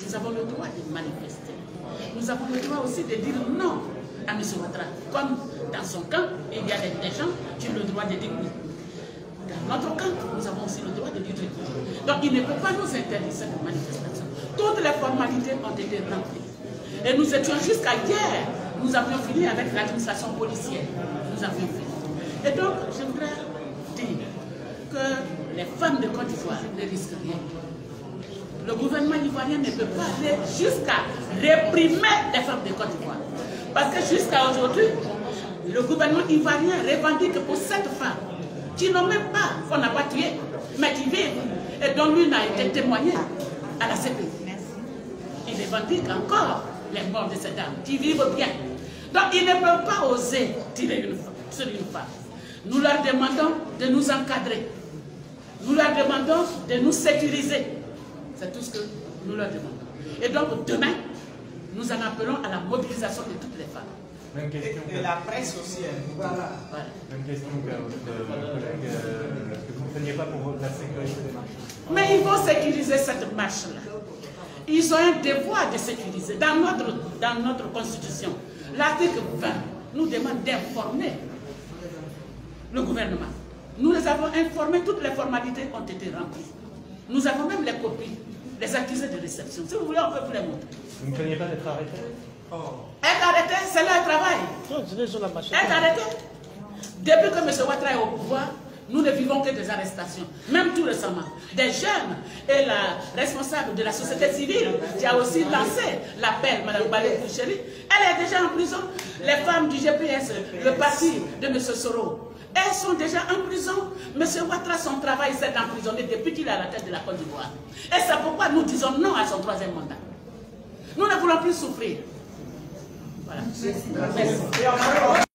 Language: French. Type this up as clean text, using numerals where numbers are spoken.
Nous avons le droit de manifester. Nous avons le droit aussi de dire non à M. Ouattara. Comme dans son camp, il y a des gens qui ont le droit de dire oui. Dans notre camp, nous avons aussi le droit de dire oui. Donc il ne peut pas nous interdire cette manifestation. Toutes les formalités ont été remplies. Et nous étions jusqu'à hier, nous avions fini avec l'administration policière. Nous avions fini. Et donc, je voudrais dire que les femmes de Côte d'Ivoire ne risquent rien. Le gouvernement ivoirien ne peut pas aller jusqu'à réprimer les femmes de Côte d'Ivoire. Parce que jusqu'à aujourd'hui, le gouvernement ivoirien revendique que pour cette femme, qui n'ont même pas, qu'on n'a pas tué, mais qui vivent, et dont lui n'a été témoigné à la CPI. Il revendique encore les morts de ces dames, qui vivent bien. Donc ils ne peuvent pas oser tirer sur une femme. Nous leur demandons de nous encadrer. Nous leur demandons de nous sécuriser. C'est tout ce que nous leur demandons. Et donc demain, nous en appelons à la mobilisation de toutes les femmes. Même question et la presse aussi. Voilà. Même question que votre collègue, est-ce que vous ne preniez pas pour la sécurité des marches? Mais ils vont sécuriser cette marche-là. Ils ont un devoir de sécuriser. Dans notre constitution, l'article 20 nous demande d'informer le gouvernement. Nous les avons informés, toutes les formalités ont été remplies. Nous avons même les copies, les accusés de réception. Si vous voulez, on peut vous les montrer. Vous ne craignez pas d'être arrêté? Être arrêté, c'est leur travail. Être arrêté. Depuis que M. Ouattara est au pouvoir, nous ne vivons que des arrestations. Même tout récemment, des jeunes et la responsable de la société civile qui a aussi lancé l'appel, Mme Balé Boucheri, elle est déjà en prison. Les femmes du GPS, le parti de M. Soro, elles sont déjà en prison. M. Ouattara, son travail, s'est emprisonné depuis qu'il est à la tête de la Côte d'Ivoire. Et c'est pourquoi nous disons non à son troisième mandat. Nous ne voulons plus souffrir. Voilà. Merci.